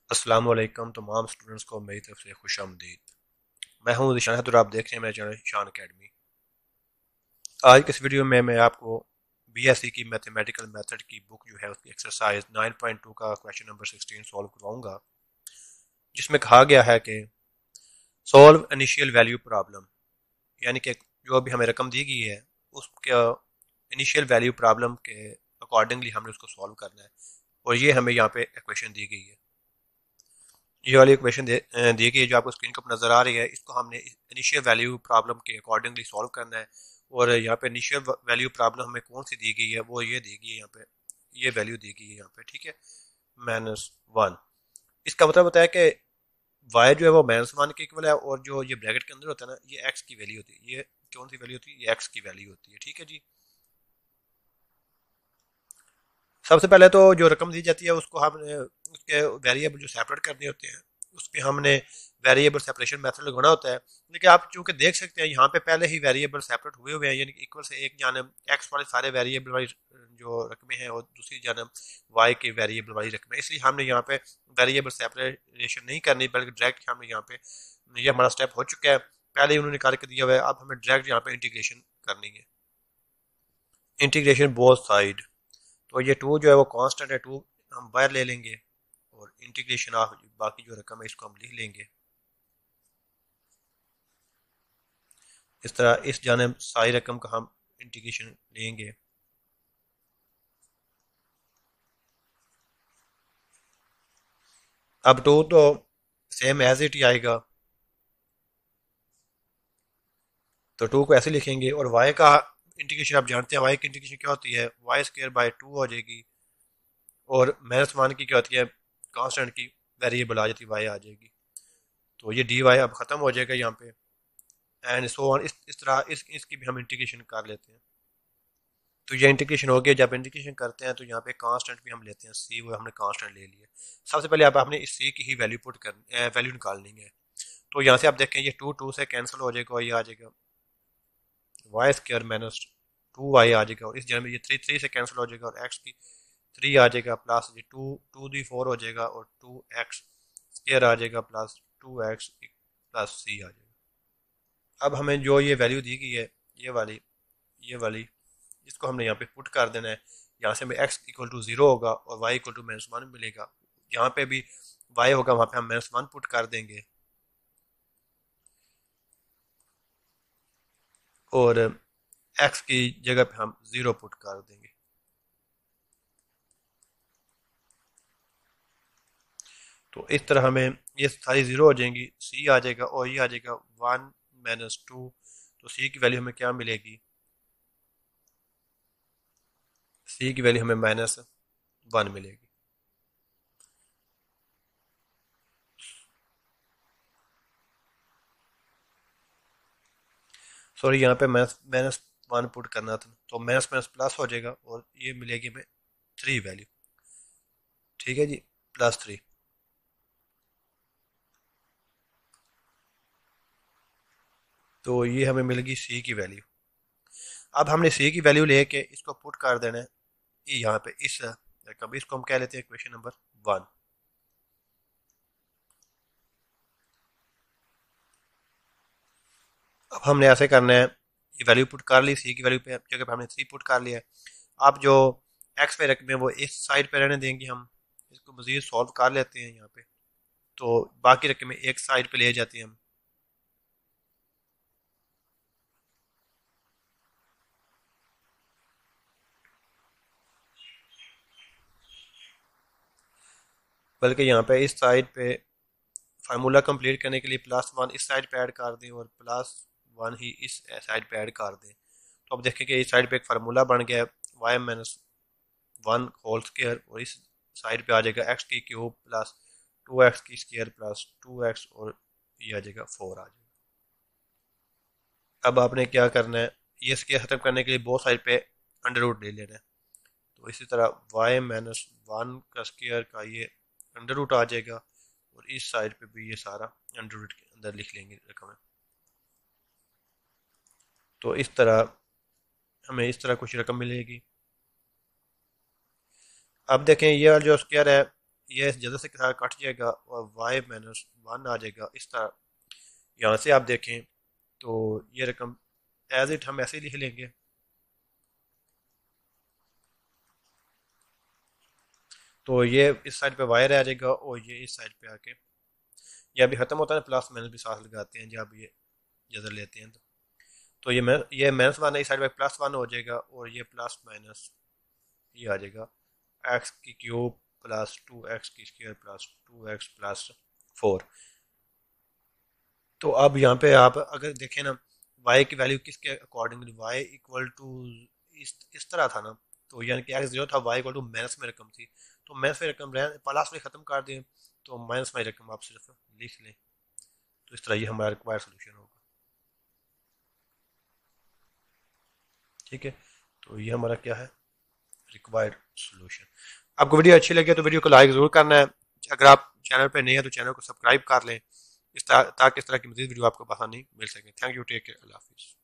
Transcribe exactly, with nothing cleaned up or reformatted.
अस्सलाम वालेकुम तमाम स्टूडेंट्स को मेरी तरफ से खुश आमदीद। मैं हूं ज़ीशान है, तो आप देख रहे हैं मेरा चैनल ईशान अकेडमी। आज के इस वीडियो में मैं आपको बीएससी की मैथमेटिकल मेथड की बुक जो है उसकी एक्सरसाइज नाइन पॉइंट टू का क्वेश्चन नंबर सिक्सटीन सॉल्व करवाऊंगा, जिसमें कहा गया है कि सॉल्व इनिशियल वैल्यू प्रॉब्लम, यानी कि जो अभी हमें रकम दी गई है उसके इनिशियल वैल्यू प्रॉब्लम के अकॉर्डिंगली हमने उसको सॉल्व करना है। और ये हमें यहाँ पे इक्वेशन दी गई है। ये वाली इक्वेशन दे दी गई है जो आपको स्क्रीन पर नजर आ रही है। इसको हमने इनिशियल वैल्यू प्रॉब्लम के अकॉर्डिंगली सॉल्व करना है। और यहाँ पे इनिशियल वैल्यू प्रॉब्लम हमें कौन सी दी गई है, वो ये दी गई है यहाँ पे, ये वैल्यू दी गई है यहाँ पे, ठीक है, माइनस वन। इसका मतलब होता है कि वाई जो है वो माइनस वन के इक्वल है, और जो ये ब्रैकेट के अंदर होता है ना, ये एक्स की वैल्यू होती है। ये कौन सी वैल्यू होती है? ये एक्स की वैल्यू होती है, ठीक है जी। सबसे पहले तो जो रकम दी जाती है उसको हमने उसके वेरिएबल जो सेपरेट करने होते हैं उस पर हमने वेरिएबल सेपरेशन मेथड लगाना होता है। लेकिन आप चूंकि देख सकते हैं यहाँ पे पहले ही वेरिएबल सेपरेट हुए हुए हैं, यानी कि इक्वल से एक जानब एक्स वाले सारे वेरिएबल वाली जो रकमें हैं और दूसरी जानब वाई के वेरिएबल वाली रकमें, इसलिए हमने यहाँ पे वेरिएबल सेपरेशन नहीं करनी, बल्कि डायरेक्ट हमने यहाँ पे, ये हमारा स्टेप हो चुका है, पहले ही उन्होंने करके दिया हुआ है। अब हमें डायरेक्ट यहाँ पे इंटीग्रेशन करनी है, इंटीग्रेशन बोथ साइड। तो ये टू जो है वो कांस्टेंट है, टू हम बाहर ले लेंगे और इंटीग्रेशन ऑफ बाकी जो रकम है इसको हम लिख लेंगे इस तरह। इस जाने सारी रकम का हम इंटीग्रेशन लेंगे। अब टू तो सेम एज इट ही आएगा, तो टू को ऐसे लिखेंगे। और वाई का इंटीग्रेशन आप जानते हैं, वाई की इंटीग्रेशन क्या होती है, वाई स्केयर बाय टू हो जाएगी। और माइनस वन की क्या होती है, कांस्टेंट की वेरिएबल आ जाती है, वाई आ जाएगी। तो ये डी वाई अब खत्म हो जाएगा यहाँ पे, एंड सो ऑन। इस इस तरह इस इसकी भी हम इंटीग्रेशन कर लेते हैं। तो ये इंटीग्रेशन हो गया। जब इंटीग्रेशन करते हैं तो यहाँ पे कांस्टेंट भी हम लेते हैं, सी, वो हमने कांस्टेंट ले लिया। सबसे पहले आप आपने इस सी की ही वैल्यू पुट कर वैल्यू निकालनी है। तो यहाँ से आप देखें ये टू टू से कैंसिल हो जाएगा और ये आ जाएगा Y square minus two Y आ जाएगा। और इस जगह में ये थ्री थ्री से कैंसिल हो जाएगा और एक्स की थ्री आ जाएगा, प्लस ये टू टू दी फोर हो जाएगा और टू एक्स स्क्र आ जाएगा, plus two X plus C आ जाएगा। अब हमें जो ये वैल्यू दी गई है, ये वाली ये वाली इसको हमने यहाँ पे पुट कर देना है। यहाँ से हमें x इक्वल टू जीरो होगा और y equal to minus one मिलेगा। यहाँ पे भी y होगा, वहां पे हम माइनस वन पुट कर देंगे और x की जगह पे हम जीरो पुट कर देंगे। तो इस तरह हमें ये सारी जीरो हो जाएंगी, c आ जाएगा और ये आ जाएगा वन माइनस टू। तो c की वैल्यू हमें क्या मिलेगी, c की वैल्यू हमें माइनस वन मिलेगी। सॉरी, यहाँ पे माइनस माइनस वन पुट करना था, तो माइनस माइनस प्लस हो जाएगा और ये मिलेगी हमें थ्री वैल्यू, ठीक है जी, प्लस थ्री। तो ये हमें मिल गई सी की वैल्यू। अब हमने सी की वैल्यू लेके इसको पुट कर देना है यहाँ पे इस रकम, इसको हम कह लेते हैं क्वेश्चन नंबर वन। अब हमने ऐसे करना है, ये वैल्यू पुट कर ली, सी की वैल्यू पे जगह पे हमने सी पुट कर लिया है। अब जो एक्स पे रकम है वो इस साइड पे रहने देंगे, हम इसको मजीद सॉल्व कर लेते हैं यहाँ पे। तो बाकी रकमें एक साइड पे ले जाते हैं हम। बल्कि यहाँ पे इस साइड पे फार्मूला कंप्लीट करने के लिए प्लस वन इस साइड पे ऐड कर दें और प्लस वन ही इस साइड पे ऐड कर दें। तो अब देखें कि इस साइड पे एक फार्मूला बन गया है, Y minus one whole square, और इस साइड पे आ जाएगा एक्स की क्यूब प्लस टू एक्स की स्केयर प्लस टू एक्स, और ये आ जाएगा फोर आ जाएगा। अब आपने क्या करना है, ये स्केयर खत्म करने के लिए बहुत साइड पे अंडर रूट ले लेना है। तो इसी तरह वाई माइनस वन का स्केयर का ये अंडर रूट आ जाएगा और इस साइड पे भी ये सारा अंडर रूट के अंदर लिख लेंगे रकम। तो इस तरह हमें इस तरह कुछ रकम मिलेगी। अब देखें ये जो स्केयर है ये जल्द से साथ कट जाएगा और वाई माइनस वन आ जाएगा इस तरह। यहाँ से आप देखें तो ये रकम एज इट हम ऐसे ही लिख लेंगे। तो ये इस साइड पे वाई रह जाएगा और ये इस साइड पे आके ये अभी खत्म होता है, प्लस माइनस भी साथ लगाते हैं जब ये जदर लेते हैं तो तो ये मैं ये माइनस वन है, इस साइड पे प्लस वन हो जाएगा और ये प्लस माइनस ये आ जाएगा एक्स की क्यूब प्लस टू एक्स की square plus two X plus four. तो अब यहाँ पे आप अगर देखें ना y की वैल्यू किसके अकॉर्डिंगली y इक्वल टू इस इस तरह था ना, तो यानी कि x जीरो था, y इक्वल टू माइनस में रकम थी, तो माइनस में रकम रह प्लस में ख़त्म कर दें तो माइनस में रकम आप सिर्फ लिख लें। तो इस तरह ये हमारा रिक्वायर्ड सोल्यूशन होगा। ठीक है, तो ये हमारा क्या है, रिक्वायर्ड सोल्यूशन। आपको वीडियो अच्छी लगे तो वीडियो को लाइक ज़रूर करना है। अगर आप चैनल पर नए हैं तो चैनल को सब्सक्राइब कर लें इस तरह ताकि इस तरह की मज़ीद वीडियो आपको आसानी मिल सके। थैंक यू, टेक केयर, अल्लाह हाफिज़।